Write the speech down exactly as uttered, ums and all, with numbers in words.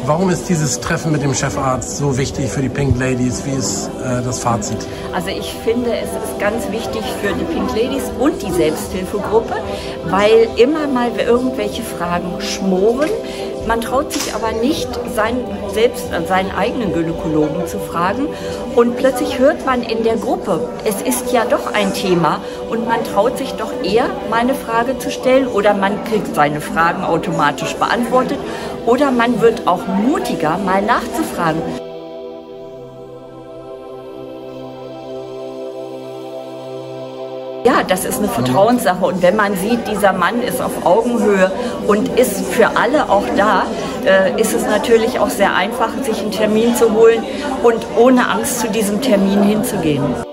Warum ist dieses Treffen mit dem Chefarzt so wichtig für die Pink Ladies? Wie ist äh, das Fazit? Also ich finde, es ist ganz wichtig für die Pink Ladies und die Selbsthilfegruppe, weil immer mal irgendwelche Fragen schmoren. Man traut sich aber nicht, seinen, selbst, seinen eigenen Gynäkologen zu fragen. Und plötzlich hört man in der Gruppe, es ist ja doch ein Thema und man traut sich doch eher, mal eine Frage zu stellen oder man kriegt seine Fragen automatisch beantwortet oder man wird auch mutiger, mal nachzufragen. Ja, das ist eine Vertrauenssache und wenn man sieht, dieser Mann ist auf Augenhöhe und ist für alle auch da, äh, ist es natürlich auch sehr einfach, sich einen Termin zu holen und ohne Angst zu diesem Termin hinzugehen.